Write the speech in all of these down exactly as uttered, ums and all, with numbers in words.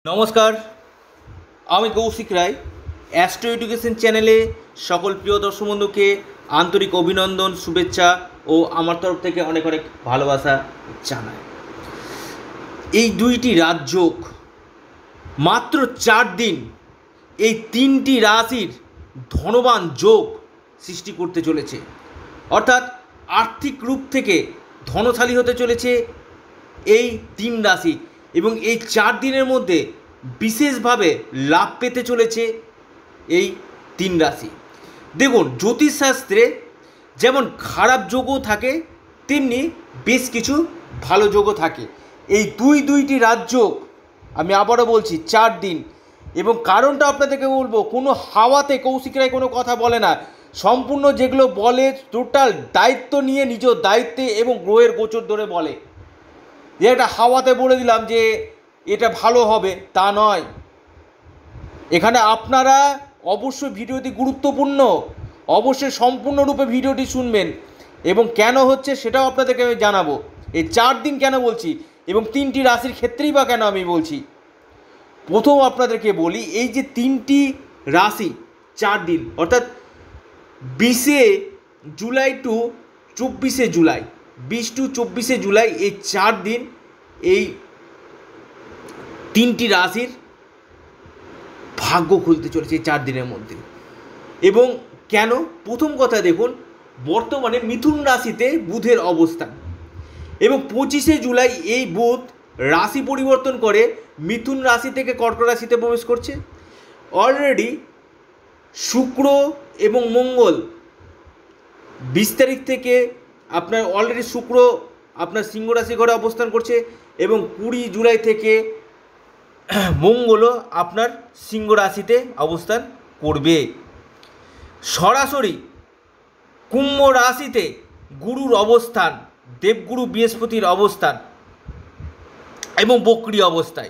নমস্কার, আমি কৌশিক রায়। Astro education চ্যানেলে সকল প্রিয় দর্শক বন্ধুকে আন্তরিক অভিনন্দন, শুভেচ্ছা ও আমার তরফ থেকে অনেক অনেক ভালোবাসা জানাই। এই দুইটি রাজযোগ মাত্র চার দিন এই তিনটি রাশির ধনবান যোগ সৃষ্টি করতে চলেছে, অর্থাৎ আর্থিক রূপ থেকে ধনশালী হতে চলেছে এই তিন রাশি, এবং এই চার দিনের মধ্যে বিশেষভাবে লাভ পেতে চলেছে এই তিন রাশি। দেখুন, জ্যোতিষশাস্ত্রে যেমন খারাপ যোগও থাকে, তেমনি বেশ কিছু ভালো যোগও থাকে। এই দুই দুইটি রাজযোগ আমি আবারও বলছি চার দিন, এবং কারণটা আপনাদেরকে বলবো, কোনো হাওয়াতে কৌশিক রায় কোনো কথা বলে না, সম্পূর্ণ যেগুলো বলে টোটাল দায়িত্ব নিয়ে নিজ দায়িত্বে এবং গ্রহের গোচর ধরে বলে। যে একটা হাওয়াতে বলে দিলাম যে এটা ভালো হবে তা নয়। এখানে আপনারা অবশ্যই ভিডিওটি গুরুত্বপূর্ণ, অবশ্যই সম্পূর্ণরূপে ভিডিওটি শুনবেন, এবং কেন হচ্ছে সেটাও আপনাদেরকে আমি জানাবো। এই চার দিন কেন বলছি এবং তিনটি রাশির ক্ষেত্রেই বা কেন আমি বলছি। প্রথম আপনাদেরকে বলি, এই যে তিনটি রাশি চার দিন, অর্থাৎ বিশে জুলাই টু চব্বিশে জুলাই বিশ টু চব্বিশে জুলাই এই চার দিন এই তিনটি রাশির ভাগ্য খুলতে চলেছে এই চার দিনের মধ্যে। এবং কেন, প্রথম কথা দেখুন, বর্তমানে মিথুন রাশিতে বুধের অবস্থান, এবং পঁচিশে জুলাই এই বুধ রাশি পরিবর্তন করে মিথুন রাশি থেকে কর্কট রাশিতে প্রবেশ করছে। অলরেডি শুক্র এবং মঙ্গল বিশ তারিখ থেকে আপনার অলরেডি শুক্র আপনার সিংহ রাশি ঘরে অবস্থান করছে, এবং কুড়ি জুলাই থেকে মঙ্গলও আপনার সিংহ রাশিতে অবস্থান করবে। সরাসরি কুম্ভ রাশিতে গুরুর অবস্থান, দেবগুরু বৃহস্পতির অবস্থান এবং বক্রী অবস্থায়,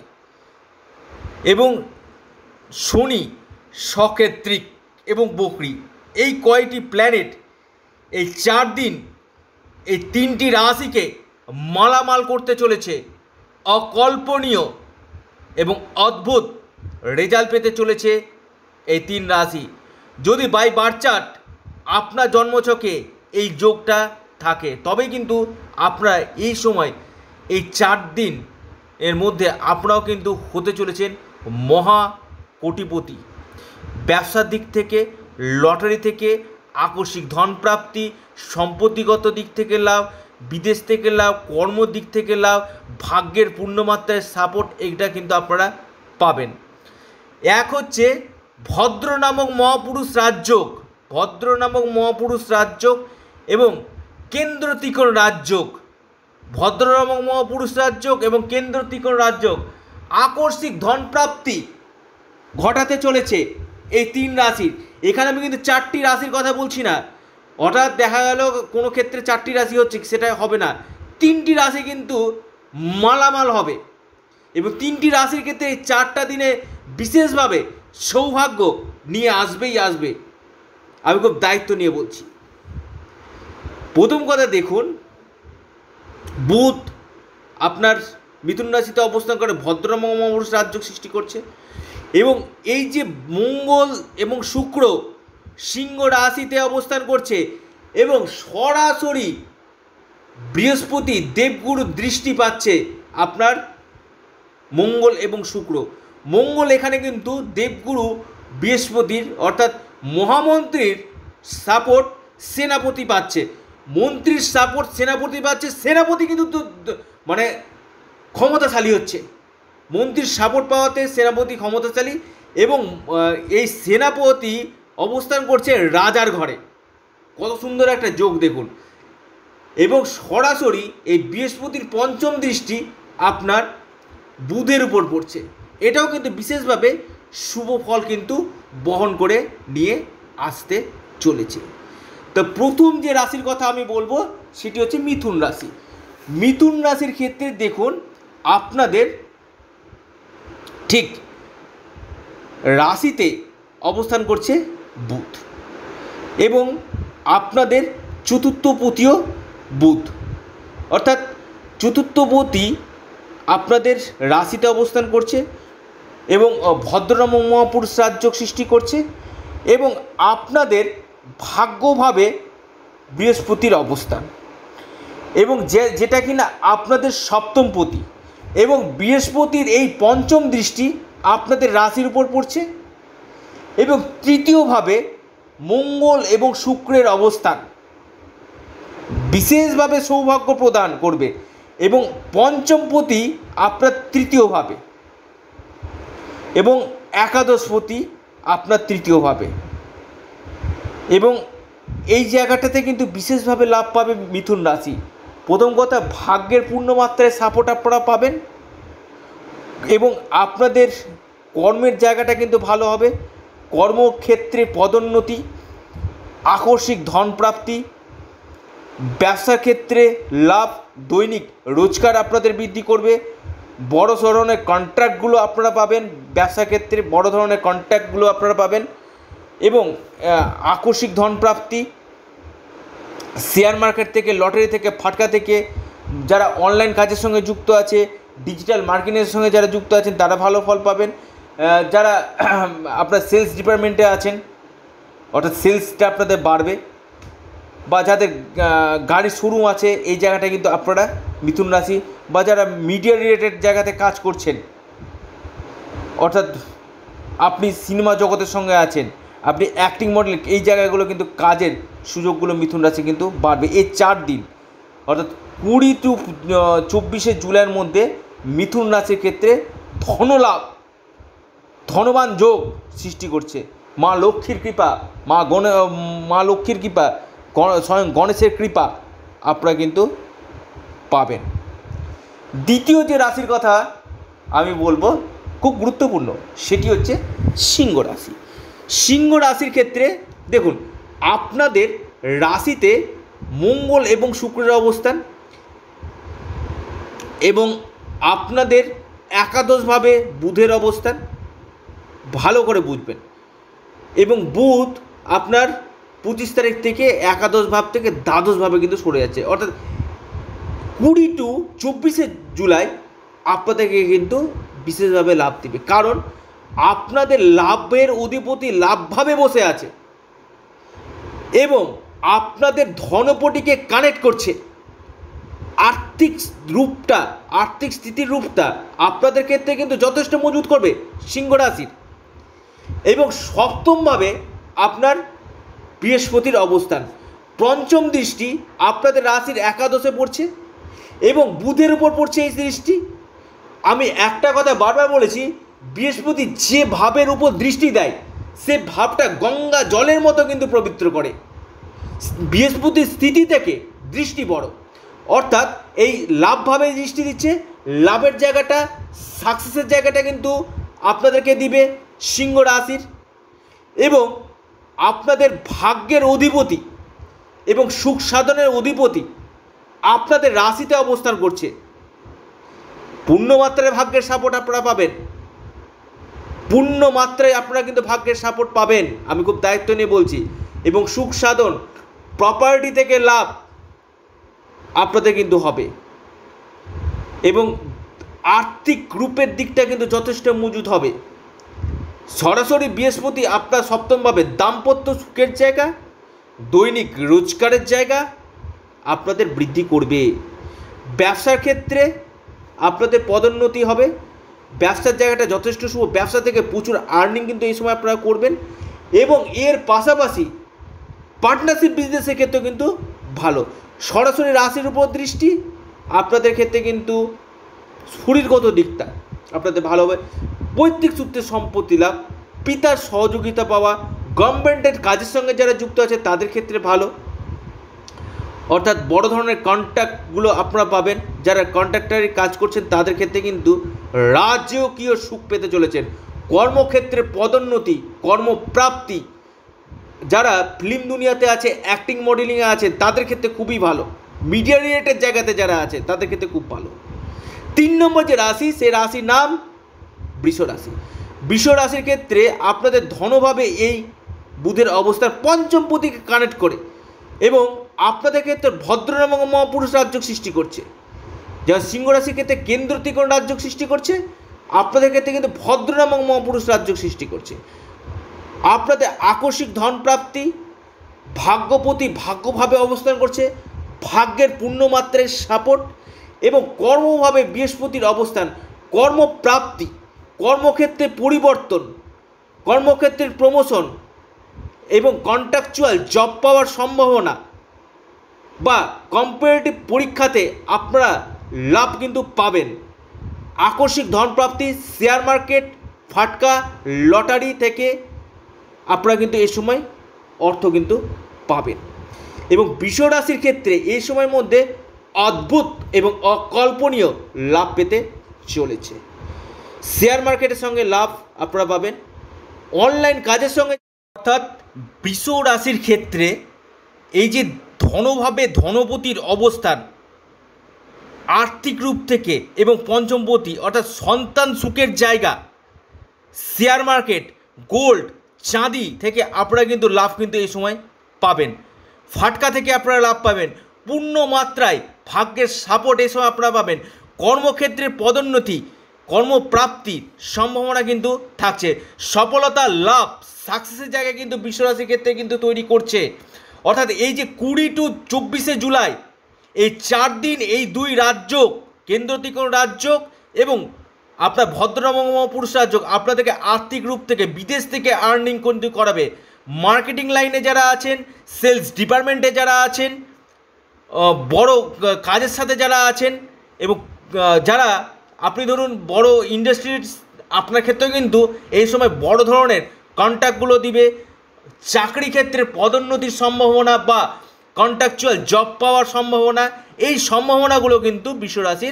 এবং শনি সক্ষেত্রিক এবং বক্রী, এই কয়টি প্ল্যানেট এই চার দিন এই তিনটি রাশিকে মালামাল করতে চলেছে। অকল্পনীয় এবং অদ্ভুত রেজাল্ট পেতে চলেছে এই তিন রাশি। যদি বাই বার্থ চার্ট আপনার জন্মছকে এই যোগটা থাকে, তবেই কিন্তু আপনারা এই সময় এই চার দিন এর মধ্যে আপনারাও কিন্তু হতে চলেছেন মহা কোটিপতি। ব্যবসার দিক থেকে, লটারি থেকে আকস্মিক ধনপ্রাপ্তি, সম্পত্তিগত দিক থেকে লাভ, বিদেশ থেকে লাভ, কর্ম দিক থেকে লাভ, ভাগ্যের পূর্ণমাত্রায় সাপোর্ট, এইটা কিন্তু আপনারা পাবেন। এক হচ্ছে ভদ্র নামক মহাপুরুষ রাজযোগ, ভদ্র নামক মহাপুরুষ রাজযোগ এবং কেন্দ্র ত্রিকোণ রাজযোগ। ভদ্র নামক মহাপুরুষ রাজযোগ এবং কেন্দ্র ত্রিকোণ রাজযোগ আকস্মিক ধনপ্রাপ্তি ঘটাতে চলেছে এই তিন রাশির। এখানে আমি কিন্তু চারটি রাশির কথা বলছি না, হঠাৎ দেখা গেল কোনো ক্ষেত্রে চারটি রাশি হচ্ছে, সেটা হবে না। তিনটি রাশি কিন্তু মালামাল হবে, এবং তিনটি রাশির ক্ষেত্রে এই চারটা দিনে বিশেষভাবে সৌভাগ্য নিয়ে আসবেই আসবে। আমি খুব দায়িত্ব নিয়ে বলছি। প্রথম কথা দেখুন, বুধ আপনার মিথুন রাশিতে অবস্থান করে ভদ্র মহাপুরুষ রাজযোগ সৃষ্টি করছে, এবং এই যে মঙ্গল এবং শুক্র সিংহ রাশিতে অবস্থান করছে, এবং সরাসরি বৃহস্পতি দেবগুরু দৃষ্টি পাচ্ছে আপনার মঙ্গল এবং শুক্র। মঙ্গল এখানে কিন্তু দেবগুরু বৃহস্পতির অর্থাৎ মহামন্ত্রীর সাপোর্ট সেনাপতি পাচ্ছে, মন্ত্রীর সাপোর্ট সেনাপতি পাচ্ছে। সেনাপতি কিন্তু মানে ক্ষমতাশালী হচ্ছে, মন্ত্রীর সাপোর্ট পাওয়াতে সেনাপতি ক্ষমতাশালী, এবং এই সেনাপতি অবস্থান করছে রাজার ঘরে। কত সুন্দর একটা যোগ দেখুন। এবং সরাসরি এই বৃহস্পতির পঞ্চম দৃষ্টি আপনার বুধের উপর পড়ছে, এটাও কিন্তু বিশেষভাবে শুভ ফল কিন্তু বহন করে নিয়ে আসতে চলেছে। তো প্রথম যে রাশির কথা আমি বলবো সেটি হচ্ছে মিথুন রাশি। মিথুন রাশির ক্ষেত্রে দেখুন, আপনাদের ঠিক রাশিতে অবস্থান করছে বুধ, এবং আপনাদের চতুর্থপতিও বুধ, অর্থাৎ চতুর্থপতি আপনাদের রাশিতে অবস্থান করছে। এবং ভদ্রনাম মহাপুরুষ রাজযোগ সৃষ্টি করছে এবং আপনাদের ভাগ্যভাবে বৃহস্পতির অবস্থান এবং যে যেটা কিনা আপনাদের সপ্তমপতি এবং বৃহস্পতির এই পঞ্চম দৃষ্টি আপনাদের রাশির উপর পড়ছে এবং তৃতীয়ভাবে মঙ্গল এবং শুক্রের অবস্থান বিশেষভাবে সৌভাগ্য প্রদান করবে এবং পঞ্চমপতি আপনার তৃতীয়ভাবে এবং একাদশপতি আপনার তৃতীয়ভাবে এবং এই জায়গাটাতে কিন্তু বিশেষভাবে লাভ পাবে মিথুন রাশি। প্রথম কথা, ভাগ্যের পূর্ণমাত্রায় সাপোর্ট আপনারা পাবেন এবং আপনাদের কর্মের জায়গাটা কিন্তু ভালো হবে। কর্মক্ষেত্রে পদোন্নতি, আকস্মিক ধনপ্রাপ্তি, ব্যবসার ক্ষেত্রে লাভ, দৈনিক রোজগার আপনাদের বৃদ্ধি করবে। বড় ধরনের কন্ট্রাক্টগুলো আপনারা পাবেন, ব্যবসার ক্ষেত্রে বড় ধরনের কন্ট্রাক্টগুলো আপনারা পাবেন এবং আকস্মিক ধনপ্রাপ্তি, শেয়ার মার্কেট থেকে, লটারি থেকে, ফাটকা থেকে, যারা অনলাইন কাজের সঙ্গে যুক্ত আছে, ডিজিটাল মার্কেটিংয়ের সঙ্গে যারা যুক্ত আছেন তারা ভালো ফল পাবেন। যারা আপনার সেলস ডিপার্টমেন্টে আছেন অর্থাৎ সেলসটা আপনাদের বাড়বে, বা যাদের গাড়ির শোরুম আছে এই জায়গাটা কিন্তু আপনারা মিথুন রাশি, বা যারা মিডিয়া রিলেটেড জায়গাতে কাজ করছেন অর্থাৎ আপনি সিনেমা জগতের সঙ্গে আছেন, আপনি অ্যাক্টিং মডেল, এই জায়গাগুলো কিন্তু কাজের সুযোগগুলো মিথুন রাশি কিন্তু বাড়বে এই চার দিন অর্থাৎ কুড়ি টু চব্বিশে জুলাইয়ের মধ্যে মিথুন রাশির ক্ষেত্রে ধনলাভ, ধনবান যোগ সৃষ্টি করছে। মা লক্ষ্মীর কৃপা, মা গণ মা লক্ষ্মীর কৃপা, স্বয়ং গণেশের কৃপা আপনারা কিন্তু পাবেন। দ্বিতীয় যে রাশির কথা আমি বলবো খুব গুরুত্বপূর্ণ, সেটি হচ্ছে সিংহ রাশি। সিংহ রাশির ক্ষেত্রে দেখুন, আপনাদের রাশিতে মঙ্গল এবং শুক্রের অবস্থান এবং আপনাদের একাদশভাবে বুধের অবস্থান, ভালো করে বুঝবেন। এবং বুধ আপনার পঁচিশ তারিখ থেকে একাদশ ভাব থেকে দ্বাদশ ভাবে কিন্তু সরে যাচ্ছে, অর্থাৎ কুড়ি টু চব্বিশে জুলাই আপনাদেরকে কিন্তু বিশেষভাবে লাভ দেবে, কারণ আপনাদের লাভের অধিপতি লাভভাবে বসে আছে এবং আপনাদের ধনপটিকে কানেক্ট করছে। আর্থিক রূপটা, আর্থিক স্থিতির রূপটা আপনাদের ক্ষেত্রে কিন্তু যথেষ্ট মজবুত করবে সিংহ রাশির। এবং সপ্তমভাবে আপনার বৃহস্পতির অবস্থান, পঞ্চম দৃষ্টি আপনাদের রাশির একাদশে পড়ছে এবং বুধের উপর পড়ছে এই দৃষ্টি। আমি একটা কথা বারবার বলেছি, বৃহস্পতি যে ভাবের উপর দৃষ্টি দেয় সে ভাবটা গঙ্গা জলের মতো কিন্তু পবিত্র করে। বৃহস্পতির স্থিতি থেকে দৃষ্টি বড়, অর্থাৎ এই লাভভাবে দৃষ্টি দিচ্ছে, লাভের জায়গাটা, সাকসেসের জায়গাটা কিন্তু আপনাদেরকে দিবে সিংহ রাশির। এবং আপনাদের ভাগ্যের অধিপতি এবং সুখ সাধনের অধিপতি আপনাদের রাশিতে অবস্থান করছে। পূর্ণমাত্রায় ভাগ্যের সাপোর্ট আপনারা পাবেন, পূর্ণ মাত্রায় আপনারা কিন্তু ভাগ্যের সাপোর্ট পাবেন, আমি খুব দায়িত্ব নিয়ে বলছি। এবং সুখ সাধন, প্রপার্টি থেকে লাভ আপনাদের কিন্তু হবে এবং আর্থিক রূপের দিকটা কিন্তু যথেষ্ট মজুত হবে। সরাসরি বৃহস্পতি আপনার সপ্তমভাবে দাম্পত্য সুখের জায়গা, দৈনিক রোজগারের জায়গা আপনাদের বৃদ্ধি করবে। ব্যবসার ক্ষেত্রে আপনাদের পদোন্নতি হবে, ব্যবসার জায়গাটা যথেষ্ট শুভ, ব্যবসা থেকে প্রচুর আর্নিং কিন্তু এই সময় আপনারা করবেন। এবং এর পাশাপাশি পার্টনারশিপ বিজনেসের ক্ষেত্রে কিন্তু ভালো। সরাসরি রাশির উপর দৃষ্টি আপনাদের ক্ষেত্রে কিন্তু শরীরগত দিকটা আপনাদের ভালো হবে। পৈতৃক সূত্রে সম্পত্তি লাভ, পিতার সহযোগিতা পাওয়া, গভর্নমেন্টের কাজের সঙ্গে যারা যুক্ত আছে তাদের ক্ষেত্রে ভালো, অর্থাৎ বড় ধরনের কন্ট্রাক্টগুলো আপনারা পাবেন। যারা কন্ট্রাক্টারি কাজ করছেন তাদের ক্ষেত্রে কিন্তু রাজকীয় সুখ পেতে চলেছেন। কর্মক্ষেত্রে পদোন্নতি, কর্মপ্রাপ্তি, যারা ফিল্ম দুনিয়াতে আছে, অ্যাক্টিং মডেলিংয়ে আছে তাদের ক্ষেত্রে খুবই ভালো। মিডিয়া রিলেটেড জায়গাতে যারা আছে তাদের ক্ষেত্রে খুব ভালো। তিন নম্বর যে রাশি, সে রাশির নাম বৃষ রাশি। বৃষ রাশির ক্ষেত্রে আপনাদের ধনভাবে এই বুধের অবস্থার পঞ্চম পতিকে কানেক্ট করে এবং আপনাদের ক্ষেত্রে ভদ্রনাম মহাপুরুষ রাজযোগ সৃষ্টি করছে, যা সিংহ রাশির ক্ষেত্রে কেন্দ্র ত্রিকোণ রাজযোগ সৃষ্টি করছে। আপনাদের ক্ষেত্রে কিন্তু ভদ্রনাম এবং মহাপুরুষ রাজযোগ সৃষ্টি করছে। আপনাদের আকস্মিক ধন প্রাপ্তি, ভাগ্যপতি ভাগ্যভাবে অবস্থান করছে, ভাগ্যের পূর্ণমাত্রায় সাপোর্ট এবং কর্মভাবে বৃহস্পতির অবস্থান, কর্মপ্রাপ্তি, কর্মক্ষেত্রে পরিবর্তন, কর্মক্ষেত্রের প্রমোশন এবং কন্ট্রাকচুয়াল জব পাওয়ার সম্ভাবনা বা কম্পারেটিভ পরীক্ষাতে আপনারা লাভ কিন্তু পাবেন। আকস্মিক ধন প্রাপ্তি, শেয়ার মার্কেট, ফাটকা, লটারি থেকে আপনারা কিন্তু এই সময় অর্থ কিন্তু পাবেন। এবং বৃষ রাশির ক্ষেত্রে এই সময়ের মধ্যে অদ্ভুত এবং অকল্পনীয় লাভ পেতে চলেছে। শেয়ার মার্কেটের সঙ্গে লাভ আপনারা পাবেন, অনলাইন কাজের সঙ্গে, অর্থাৎ বৃষ রাশির ক্ষেত্রে এই যে ধনভাবে ধনপতির অবস্থান আর্থিক রূপ থেকে এবং পঞ্চমপতি অর্থাৎ সন্তান সুখের জায়গা, শেয়ার মার্কেট, গোল্ড, চাঁদি থেকে আপনারা কিন্তু লাভ কিন্তু এই সময় পাবেন। ফাটকা থেকে আপনারা লাভ পাবেন, পূর্ণ মাত্রায় ভাগ্যের সাপোর্ট এই সময় আপনারা পাবেন। কর্মক্ষেত্রে পদোন্নতি, কর্মপ্রাপ্তির সম্ভাবনা কিন্তু থাকছে। সফলতা, লাভ, সাকসেসের জায়গা কিন্তু বৃষ রাশির ক্ষেত্রে কিন্তু তৈরি করছে। অর্থাৎ এই যে কুড়ি টু চব্বিশে জুলাই এই চার দিন এই দুই রাজ্য, কেন্দ্র ত্রিকোণ রাজ্য এবং আপনার ভদ্রনাম মহাপুরুষ রাজ্য আপনাদেরকে আর্থিক রূপ থেকে বিদেশ থেকে আর্নিং কিন্তু করাবে। মার্কেটিং লাইনে যারা আছেন, সেলস ডিপার্টমেন্টে যারা আছেন, বড় কাজের সাথে যারা আছেন এবং যারা আপনি ধরুন বড় ইন্ডাস্ট্রির, আপনার ক্ষেত্রেও কিন্তু এই সময় বড় ধরনের কন্ট্রাক্টগুলো দিবে। চাকরি ক্ষেত্রে পদোন্নতির সম্ভাবনা বা কন্ট্রাকচুয়াল জব পাওয়ার সম্ভাবনা, এই সম্ভাবনাগুলো কিন্তু বৃষ রাশির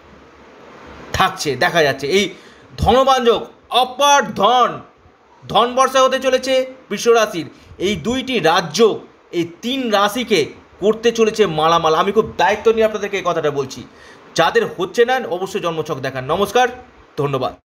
থাকছে, দেখা যাচ্ছে। এই ধনবান যোগ, অপার ধন, ধন বর্ষা হতে চলেছে বৃষ রাশির। এই দুইটি রাজ্য, এই তিন রাশিকে করতে চলেছে মালামাল। আমি খুব দায়িত্ব নিয়ে আপনাদেরকে এই কথাটা বলছি। যাদের হচ্ছে না অবশ্যই জন্মছক দেখান। নমস্কার, ধন্যবাদ।